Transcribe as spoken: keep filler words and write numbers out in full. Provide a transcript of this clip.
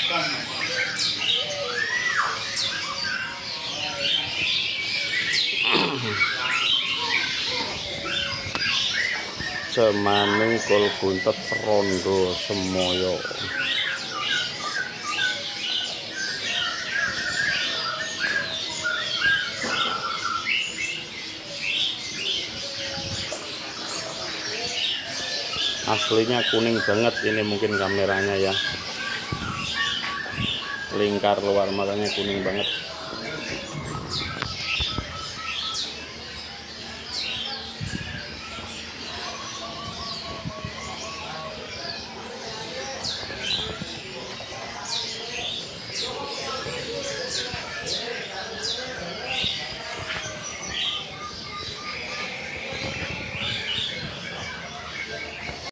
Cemaning kul buntet rondo semoyo. Aslinya kuning banget ini, mungkin kameranya ya, lingkar luar matanya kuning banget.